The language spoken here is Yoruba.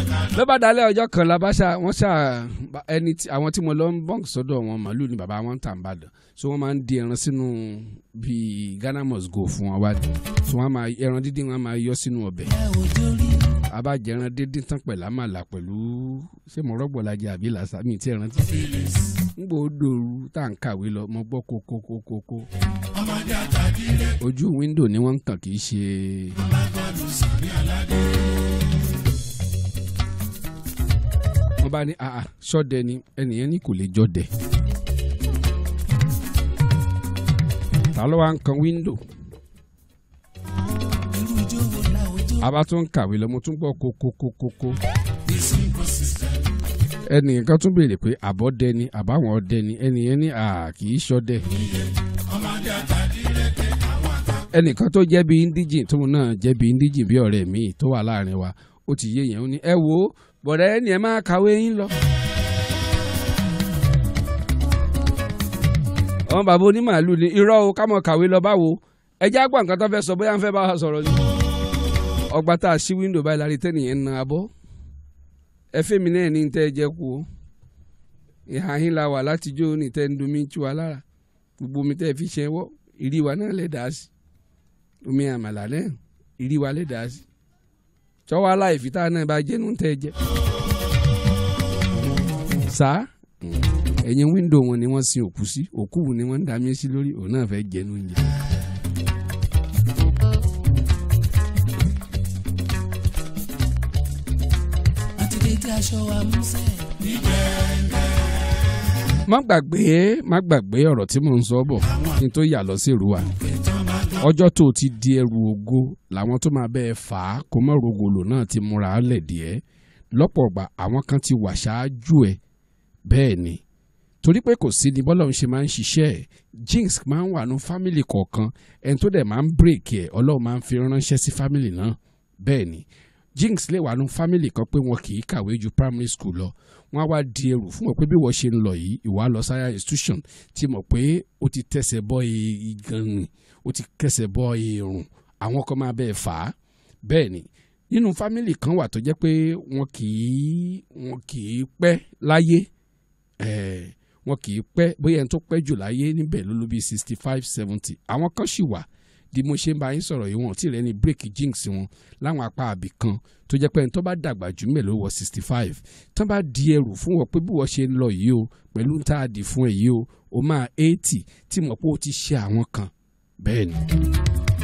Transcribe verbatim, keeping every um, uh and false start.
ló bá dalẹ̀ ọjọ́ kan la bá ṣá wọ́n ṣá ẹni àwọn tí mo lọ ń bọ́ǹkì sọ́dọ̀ wọn màálù ni bàbá wọn ń tà ń bàdàn so wọ́n máa ń di ẹran sínú bíi Ghana must go fún wọn wádìí so wọ́n máa ẹran dídín wọn máa yọ sínú ọbẹ̀ abájẹ ẹran dídín tán pẹ̀lú àmàlà pẹ̀lú ṣé mo rọ́gbọ̀ lajẹ àbí làṣà mi ti ẹran tí ń gbọ́ dòru tá à ń kàwé lọ mo gbọ́ kókókókókó ojú wíńdò ni wọ́n ń kàn kì í ṣe. wọ́n bá ní àà sọ́dẹ ni ẹnìyẹn ní kò lè jọdẹ. ta ló wá ń kan wíńdò. àbá tún ń kàwé lọ mo tún gbọ́ kókókókókó. ẹnìyẹn tún béèrè pé àbọ̀dẹ ni àbáwọn ọdẹ ni ẹnìyẹn ní àà kì í ṣọdẹ. ẹnìkan tó jẹ́ bí indigene tóun náà jẹ́ bí indigene bí ọ̀rẹ́ mi tó wà láàrin wa ó ti yé yẹn ó ní ẹ wo bọ̀dẹ̀ ẹni ẹ máa kàwé yín lọ. àwọn bàbá onímàálù ní irọ́ o ká mọ̀ kàwé lọ báwo ẹjẹ́ àgbà nǹkan tó fẹ́ sọ bóyá ń fẹ́ bá wa sọ̀rọ̀ ni. ọgbà tá a ṣí wíńdò báyìí lárí tẹ́nìyẹn na abọ́ ẹ fẹ́ mi náà ní tẹ́ ẹ jẹ́ kú o ìhà yín la wà látijọ́ ní tẹ́ ń domi tú wa lára gbogbo omi tẹ́ ẹ fi ṣe wọ́ ìrí wa náà lè dá sí omi àmàlà náà ìrí wa lè dá sí tọ́wọ́ aláìfi tá a náà bá jẹ́nu tẹ́ ẹ jẹ́ sá ẹ̀yìn wíńdò wọn ni wọ́n sin òkú sí òkú ni wọ́n ń dá mi sí lórí òun náà fẹ́ jẹ́nu oúnjẹ. má gbàgbé má gbàgbé ọ̀rọ̀ tí mò ń sọ bọ̀ kí n tó yà lọ sí ìrúwà ọjọ́ tó ti di ẹrù ògo làwọn tó máa bẹ́ẹ̀ fà á kó mọ́ rogolo náà ti múra lẹ̀ díẹ̀ lọ́pọ̀ ọgbà àwọn kan ti wà ṣáájú ẹ̀ bẹ́ẹ̀ ni torí pé kò sí ni bọ́lá ń ṣe máa ń ṣiṣẹ́ ẹ̀ Jinx máa ń wà ní fámìlì kọ̀ọ̀kan ẹni tó dẹ̀ máa ń bírèkì ẹ̀ Ọlọ́run máa ń fi ránṣẹ́ sí fámìlì náà bẹ́ẹ̀ ni Jinx lè wà ní fámìlì kan pé wọn kì í kàwé ju primary school lọ wọn á wá di ẹrù fún wọn pé bí wọ́n ṣe ń lọ yìí ìwà lọ sáyà institution ti mọ̀ pé ó ti tẹ̀sẹ̀ bọ́ igan ó ti kẹsẹ̀ bọ́ irun àwọn kan máa bẹ́ẹ̀ fà á bẹ́ẹ̀ ni nínú fámìlì kan wà tó jẹ́ pé wọn kì í wọn kì í pẹ́ láyé ẹ̀ẹ́ wọn kì í pẹ́ bóyá ẹni tó pẹ́ jù láyé níbẹ̀ ló ló bí sixty five seventy àwọn kan sì wà di mo ṣe ń bá yín sọ̀rọ̀ yìí wọn tí rẹ̀ ní bírèkì Jinx wọn láwọn apá àbí kan tó jẹ́ pé ẹni tó bá dàgbà jù mẹ́ ló wọ sixty five tó bá di ẹrù fún wọn pé bí wọ́n ṣe ń lọ yìí o pẹ̀lú ń tá a dì fún ẹ yìí o ó máa eighty tí mo pé ó ti ṣe àwọn kan bẹ́ẹ̀ ni.